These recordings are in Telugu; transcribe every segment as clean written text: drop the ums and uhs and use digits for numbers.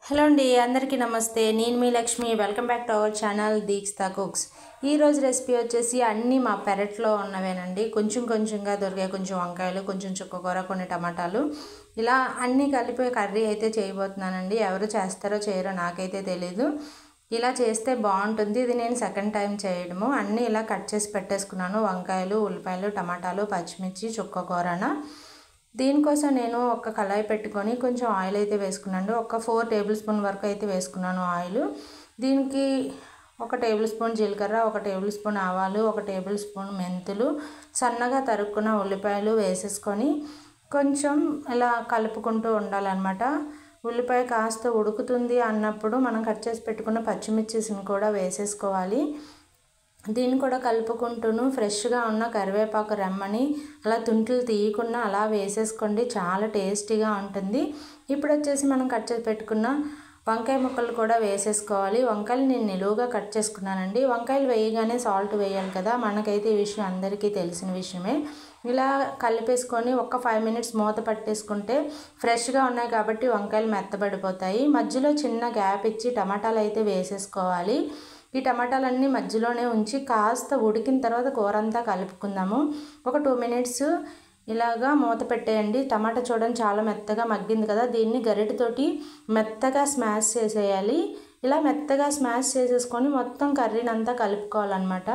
హలో అండి, అందరికీ నమస్తే. నేను మీ Lakshmi. Welcome back to our channel Deekshita cooks. ఈరోజు రెసిపీ వచ్చేసి అన్నీ మా పెరట్లో ఉన్నవేనండి. కొంచెంగా దొరికాయి. కొంచెం వంకాయలు, కొంచెం చుక్కకూర, కొన్ని టమాటాలు, ఇలా అన్నీ కలిపి కర్రీ అయితే చేయబోతున్నానండి. ఎవరు చేస్తారో చేయరో నాకైతే తెలీదు. ఇలా చేస్తే బాగుంటుంది. ఇది నేను సెకండ్ టైం చేయడము. అన్నీ ఇలా కట్ చేసి పెట్టేసుకున్నాను. వంకాయలు, ఉల్లిపాయలు, టమాటాలు, పచ్చిమిర్చి, చుక్కకూరన. దీనికోసం నేను ఒక కళాయి పెట్టుకొని కొంచెం ఆయిల్ అయితే వేసుకున్నాను. ఒక 4 టేబుల్ స్పూన్ వరకు అయితే వేసుకున్నాను ఆయిల్. దీనికి 1 టేబుల్ స్పూన్ జీలకర్ర, 1 టేబుల్ స్పూన్ ఆవాలు, 1 టేబుల్ స్పూన్ మెంతులు, సన్నగా తరుక్కున్న ఉల్లిపాయలు వేసేసుకొని కొంచెం ఇలా కలుపుకుంటూ ఉండాలన్నమాట. ఉల్లిపాయ కాస్త ఉడుకుతుంది అన్నప్పుడు మనం కట్ చేసి పెట్టుకున్న పచ్చిమిర్చిని కూడా వేసేసుకోవాలి. దీన్ని కూడా కలుపుకుంటూను ఫ్రెష్గా ఉన్న కరివేపాకు రెమ్మని అలా తుంటులు తీయకుండా అలా వేసేసుకోండి. చాలా టేస్టీగా ఉంటుంది. ఇప్పుడు వచ్చేసి మనం కట్ చేసి పెట్టుకున్న వంకాయ ముక్కలు కూడా వేసేసుకోవాలి. వంకాయలు నేను నిలువుగా కట్ చేసుకున్నానండి. వంకాయలు వేయగానే సాల్ట్ వేయాలి కదా, మనకైతే ఈ విషయం అందరికీ తెలిసిన విషయమే. ఇలా కలిపేసుకొని ఒక 5 మినిట్స్ మూత పట్టేసుకుంటే ఫ్రెష్గా ఉన్నాయి కాబట్టి వంకాయలు మెత్తబడిపోతాయి. మధ్యలో చిన్న గ్యాప్ ఇచ్చి టమాటాలు అయితే వేసేసుకోవాలి. ఈ టమాటాలన్నీ మధ్యలోనే ఉంచి కాస్త ఉడికిన తర్వాత కూర అంతా కలుపుకుందాము. ఒక 2 మినిట్స్ ఇలాగా మూత పెట్టేయండి. టమాటా చూడండి చాలా మెత్తగా మగ్గింది కదా, దీన్ని గరిటెతోటి మెత్తగా స్మాష్ చేసేయాలి. ఇలా మెత్తగా స్మాష్ చేసేసుకొని మొత్తం కర్రీని అంతా కలుపుకోవాలన్నమాట.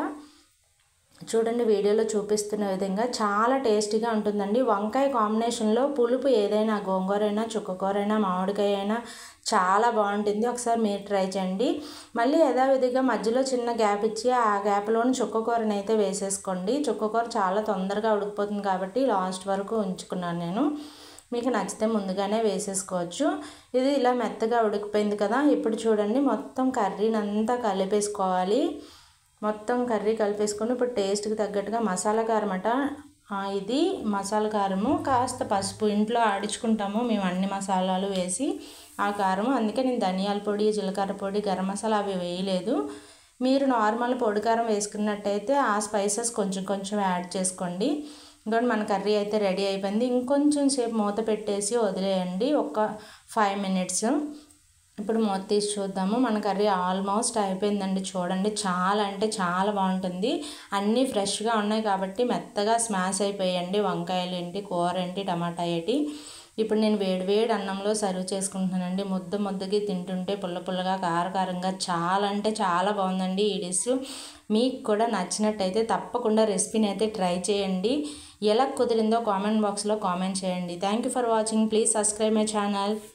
చూడండి వీడియోలో చూపిస్తున్న విధంగా చాలా టేస్టీగా ఉంటుందండి. వంకాయ కాంబినేషన్లో పులుపు ఏదైనా, గోంగూర అయినా, చుక్కకూర అయినా, మామిడికాయ అయినా చాలా బాగుంటుంది. ఒకసారి మీరు ట్రై చేయండి. మళ్ళీ యథావిధిగా మధ్యలో చిన్న గ్యాప్ ఇచ్చి ఆ గ్యాప్లోని చుక్కకూరని అయితే వేసేసుకోండి. చుక్కకూర చాలా తొందరగా ఉడికిపోతుంది కాబట్టి లాస్ట్ వరకు ఉంచుకున్నాను నేను. మీకు నచ్చితే ముందుగానే వేసేసుకోవచ్చు. ఇది ఇలా మెత్తగా ఉడికిపోయింది కదా, ఇప్పుడు చూడండి మొత్తం కర్రీని అంతా కలిపేసుకోవాలి. మొత్తం కర్రీ కలిపేసుకొని ఇప్పుడు టేస్ట్కి తగ్గట్టుగా మసాలా కారం ఇది మసాలా కారము, కాస్త పసుపు ఇంట్లో ఆడించుకుంటాము మేము అన్ని మసాలాలు వేసి ఆ కారము. అందుకే నేను ధనియాల పొడి, జీలకర్ర పొడి, గరం మసాలా అవి వేయలేదు. మీరు నార్మల్ పొడి కారం వేసుకున్నట్టయితే ఆ స్పైసెస్ కొంచెం యాడ్ చేసుకోండి. ఇంకోటి మన కర్రీ అయితే రెడీ అయిపోయింది. ఇంకొంచెం సేపు మూత పెట్టేసి వదిలేయండి, ఒక 5 మినిట్స్. ఇప్పుడు మూత తీసి చూద్దాము. మన కర్రీ ఆల్మోస్ట్ అయిపోయిందండి. చూడండి చాలా అంటే చాలా బాగుంటుంది. అన్నీ ఫ్రెష్గా ఉన్నాయి కాబట్టి మెత్తగా స్మాష్ అయిపోయాయండి. వంకాయలు ఏంటి, కూర ఏంటి, టమాటా ఏంటి. ఇప్పుడు నేను వేడి అన్నంలో సర్వ్ చేసుకుంటున్నానండి. ముద్దకి తింటుంటే పుల్లగా కారంగా చాలా అంటే చాలా బాగుందండి ఈ డిష్. మీకు కూడా నచ్చినట్టయితే తప్పకుండా రెసిపీని అయితే ట్రై చేయండి. ఎలా కుదిరిందో కామెంట్ బాక్స్లో కామెంట్ చేయండి. Thank you for watching. Please subscribe my channel.